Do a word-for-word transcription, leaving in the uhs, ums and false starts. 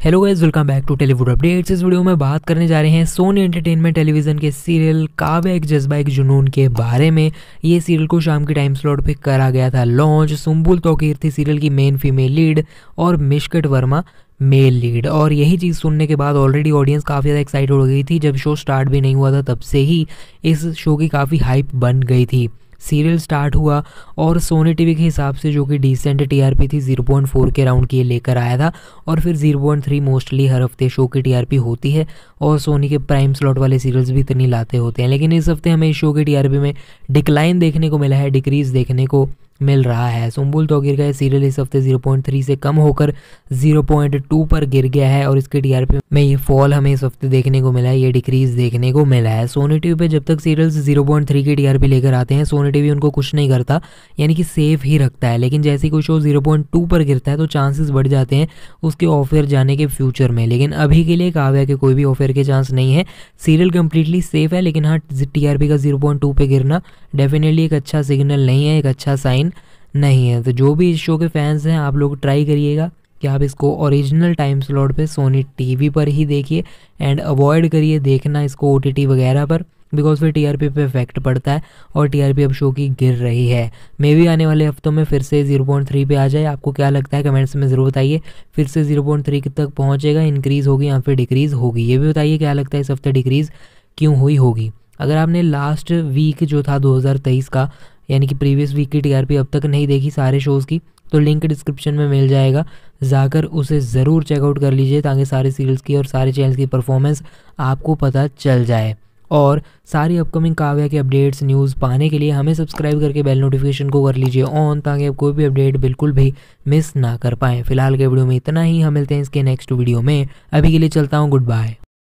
Hello guys, welcome back to Tellywood updates. इस video में बात करने जा रहे हैं सोनी एंटरटेनमेंट टेलीविजन के सीरियल काव्या एक जज्बा एक जुनून के बारे में। ये सीरियल को शाम के टाइम स्लॉट पे करा गया था लॉन्च। सुम्बुल तौकीर थी सीरियल की मेन फीमेल लीड और मिशकत वर्मा मेल लीड। और यही चीज़ सुनने के बाद ऑलरेडी ऑडियंस काफ़ी ज़्यादा एक्साइटेड हो गई थी। जब शो स्टार्ट भी नहीं हुआ था तब से ही इस शो की काफ़ी हाइप बन गई थी। सीरियल स्टार्ट हुआ और सोनी टीवी के हिसाब से जो कि डिसेंट टीआरपी थी ज़ीरो पॉइंट फोर के राउंड की लेकर आया था। और फिर ज़ीरो पॉइंट थ्री मोस्टली हर हफ्ते शो की टीआरपी होती है और सोनी के प्राइम स्लॉट वाले सीरियल्स भी इतनी लाते होते हैं। लेकिन इस हफ्ते हमें इस शो की टीआरपी में डिक्लाइन देखने को मिला है, डिक्रीज देखने को मिल रहा है। सुम्बुल तौकीर का सीरियल इस हफ्ते ज़ीरो पॉइंट थ्री से कम होकर ज़ीरो पॉइंट टू पर गिर गया है और इसके टीआरपी में ये फॉल हमें इस हफ्ते देखने को मिला है, ये डिक्रीज देखने को मिला है। सोनी टीवी पे जब तक सीरियल्स ज़ीरो पॉइंट थ्री की टीआरपी लेकर आते हैं सोनी टीवी उनको कुछ नहीं करता, यानी कि सेफ ही रखता है। लेकिन जैसे ही कोई शो ज़ीरो पॉइंट टू पर गिरता है तो चांसेस बढ़ जाते हैं उसके ऑफेयर जाने के फ्यूचर में। लेकिन अभी के लिए काव्या के कोई भी ऑफेयर के चांस नहीं है, सीरियल कंप्लीटली सेफ है। लेकिन हाँ, टीआरपी का ज़ीरो पॉइंट टू पे गिरना डेफिनेटली एक अच्छा सिग्नल नहीं है, एक अच्छा साइन नहीं है। तो जो भी इस शो के फैंस हैं आप लोग ट्राई करिएगा कि आप इसको ओरिजिनल टाइम स्लॉट पे सोनी टीवी पर ही देखिए एंड अवॉइड करिए देखना इसको ओटीटी वगैरह पर, बिकॉज फिर टीआरपी पे इफेक्ट पड़ता है और टीआरपी अब शो की गिर रही है। मे भी आने वाले हफ्तों में फिर से ज़ीरो पॉइंट थ्री पे आ जाए। आपको क्या लगता है कमेंट्स में ज़रूर बताइए, फिर से ज़ीरो पॉइंट थ्री तक पहुँचेगा, इंक्रीज़ होगी या फिर डिक्रीज़ होगी। ये भी बताइए क्या लगता है इस हफ्ते डिक्रीज़ क्यों हुई होगी। अगर आपने लास्ट वीक जो था दो हज़ार तेईस का, यानी कि प्रीवियस वीक की टीआरपी अब तक नहीं देखी सारे शोज़ की, तो लिंक डिस्क्रिप्शन में मिल जाएगा, जाकर उसे ज़रूर चेकआउट कर लीजिए ताकि सारे सीरियल्स की और सारे चैनल्स की परफॉर्मेंस आपको पता चल जाए। और सारी अपकमिंग काव्या के अपडेट्स न्यूज़ पाने के लिए हमें सब्सक्राइब करके बेल नोटिफिकेशन को कर लीजिए ऑन, ताकि आप कोई भी अपडेट बिल्कुल भी मिस ना कर पाएँ। फिलहाल के वीडियो में इतना ही, हम मिलते हैं इसके नेक्स्ट वीडियो में। अभी के लिए चलता हूँ, गुड बाय।